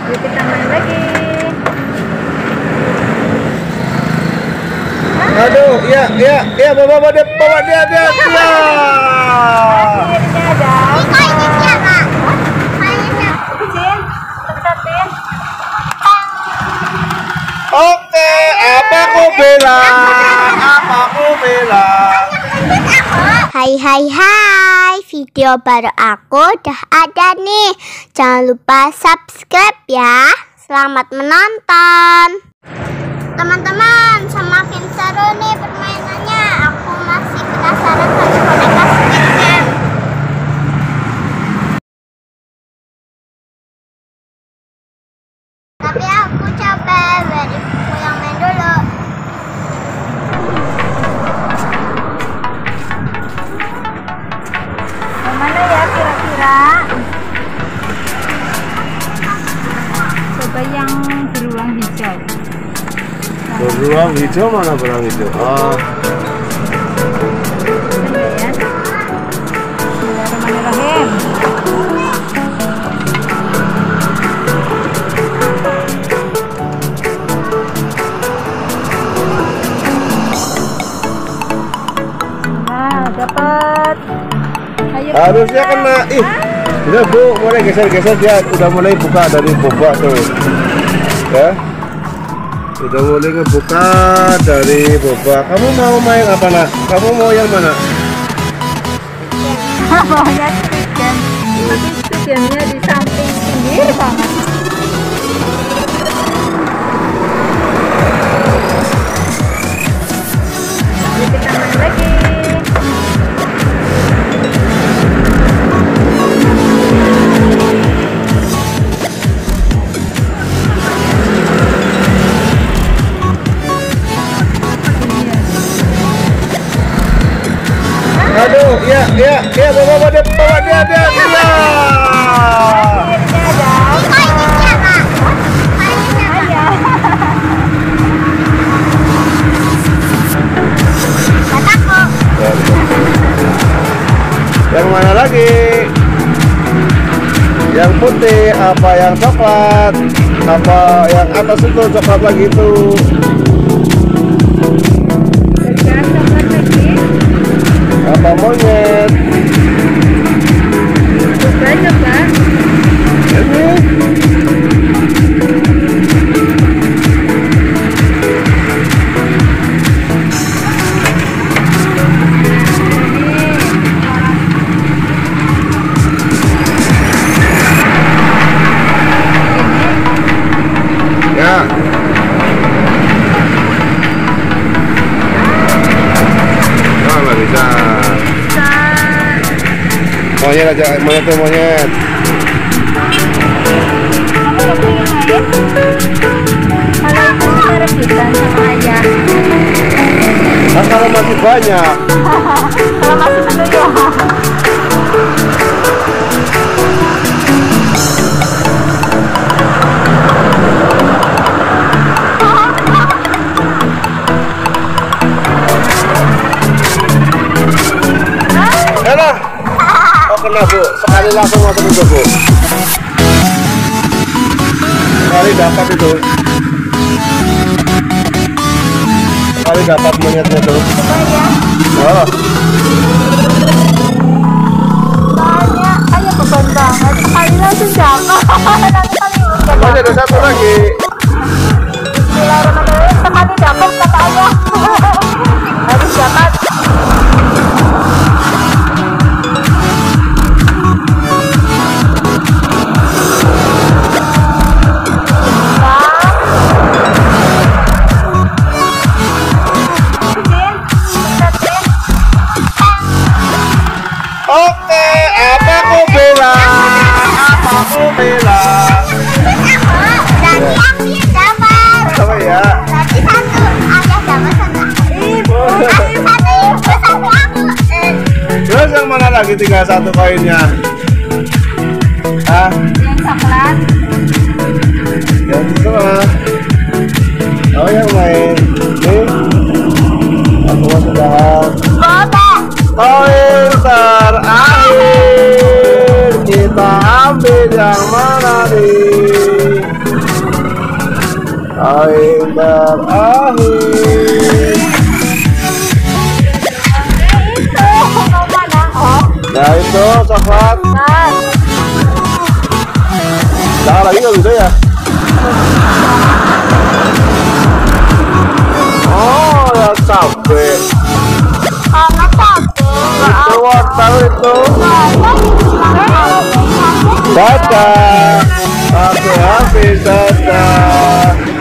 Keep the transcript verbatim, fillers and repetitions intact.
Yuk kita main lagi. Aduh, iya, iya, iya, bawa, bawa dia, bawa dia, dia, dia. Akhirnya dapat. Ini siapa? Kayaknya. Kecil, tepatin. Oke, apa aku bilang? Apa aku bilang? Hai hai hai, video baru aku udah ada nih. Jangan lupa subscribe ya. Selamat menonton. Teman-teman, semakin seru nih permainannya. Aku masih penasaran sama boneka Squid Game. Tapi aku capek, beri buku yang main dulu. Yang mana ya kira-kira? Coba yang beruang hijau. Beruang hijau mana beruang hijau? Oh. Ini ya. Bismillahirrahmanirrahim. Nah, dapat. Ayo. Harusnya kena. Ih, udah Bu, mulai geser-geser dia udah mulai buka dari boba tuh. Ya. Udah mulai ngebuka dari boba. Kamu mau main apa nak? Kamu mau yang mana? Maunya Squid Game. Tapi Squid Game-nya di samping pinggir banget. Yuk kita main lagi. Aduh, iya, iya, iya, bawa, bawa dia, bawa dia, dia, dia. Akhirnya dapat. Ini siapa? Kayaknya. Kataku. Yang mana lagi? Yang putih, apa yang coklat? Apa yang atas itu coklat lagi itu? Sekarang coklat lagi. Apa monyet? Coba coba. Ini. Ya. Oh, nggak bisa. Monyet aja, monyet tuh monyet. Kalau itu kita rebutan sama ayah. Kan kalau masih banyak. Kalau masih penuh ya. Elah. Oh kena Bu, sekali langsung masuk itu Bu. Sekali dapat itu. Sekali dapat monyetnya tuh. Coba ya. Oh. Banyak. Ayo beban banget. Sekali langsung dapat. Nanti kali udah Masih ada satu lagi. Bismillahirrahmanirrahim. Sekali dapat kata ayah. Harus dapat. Oke, apa aku bilang? Apa aku bilang? Tadi aku yang dapat. Apa ya? Tadi satu, ayah dapat satu. Ibu. Tadi satu, satu aku. Eh, Terus yang mana lagi tinggal satu koinnya? Ah, Yang coklat. yang itu lah. Oh yang main. Nih, aku mau sudahan. boba. Koin terakhir kita ambil yang mana nih? Akhir akhir. Mau mana? Oh, Ya itu coklat. kan. Jangan lagi nggak bisa ya? Oh ya capek. Karena capek. Itu wortel itu. Dadah. Oke habis dadah.